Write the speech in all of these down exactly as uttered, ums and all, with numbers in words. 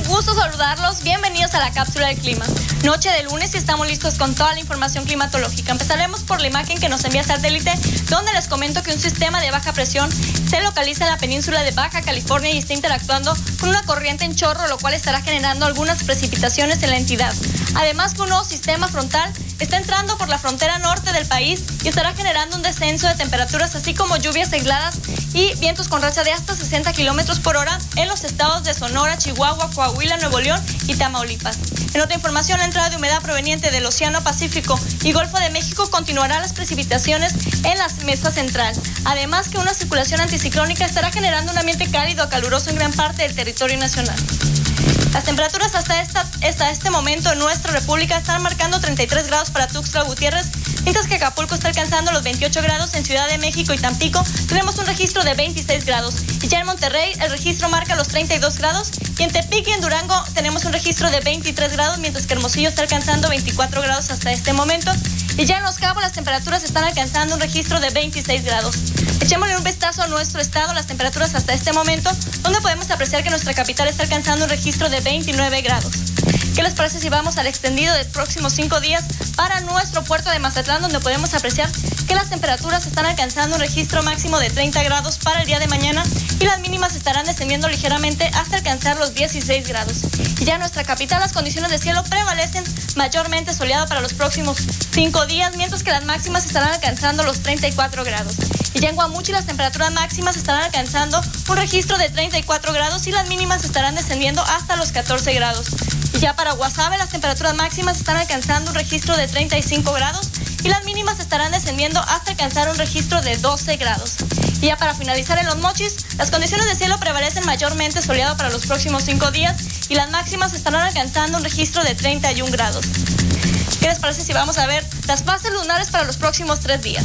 gusto saludarlos, bienvenidos a la cápsula del clima. Noche de lunes y estamos listos con toda la información climatológica. Empezaremos por la imagen que nos envía Satélite, donde les comento que un sistema de baja presión se localiza en la península de Baja California y está interactuando con una corriente en chorro, lo cual estará generando algunas precipitaciones en la entidad. Además, que un nuevo sistema frontal está entrando por la frontera norte del país y estará generando un descenso de temperaturas, así como lluvias aisladas y vientos con racha de hasta sesenta kilómetros por hora en los estados de Sonora, Chihuahua, Coahuila, Nuevo León y Tamaulipas. En otra información, la entrada de humedad proveniente del Océano Pacífico y Golfo de México continuará las precipitaciones en la mesa central. Además, que una circulación anticiclónica estará generando un ambiente cálido a caluroso en gran parte del territorio nacional. Las temperaturas hasta, esta, hasta este momento en nuestra república están marcando treinta y tres grados para Tuxtla Gutiérrez, mientras que Acapulco está alcanzando los veintiocho grados. En Ciudad de México y Tampico tenemos un registro de veintiséis grados. Y ya en Monterrey el registro marca los treinta y dos grados. Y en Tepic y en Durango tenemos un registro de veintitrés grados, mientras que Hermosillo está alcanzando veinticuatro grados hasta este momento. Y ya en Los Cabos las temperaturas están alcanzando un registro de veintiséis grados. Echémosle un vistazo a nuestro estado, las temperaturas hasta este momento, donde podemos apreciar que nuestra capital está alcanzando un registro de veintinueve grados. ¿Qué les parece si vamos al extendido de próximos cinco días para nuestro puerto de Mazatlán, donde podemos apreciar que las temperaturas están alcanzando un registro máximo de treinta grados para el día de mañana y las mínimas estarán descendiendo ligeramente hasta alcanzar los dieciséis grados? Y ya en nuestra capital las condiciones de cielo prevalecen mayormente soleado para los próximos cinco días, mientras que las máximas estarán alcanzando los treinta y cuatro grados. Y ya en Guamuchi las temperaturas máximas estarán alcanzando un registro de treinta y cuatro grados y las mínimas estarán descendiendo hasta los catorce grados. Y ya para Guasave las temperaturas máximas están alcanzando un registro de treinta y cinco grados y las mínimas estarán descendiendo hasta alcanzar un registro de doce grados. Y ya para finalizar en Los Mochis, las condiciones de cielo prevalecen mayormente soleado para los próximos cinco días y las máximas estarán alcanzando un registro de treinta y un grados. ¿Qué les parece si vamos a ver las fases lunares para los próximos tres días?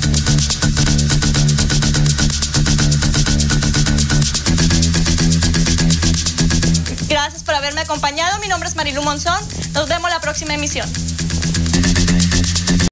Gracias por haberme acompañado. Mi nombre es Marilu Monzón. Nos vemos la próxima emisión.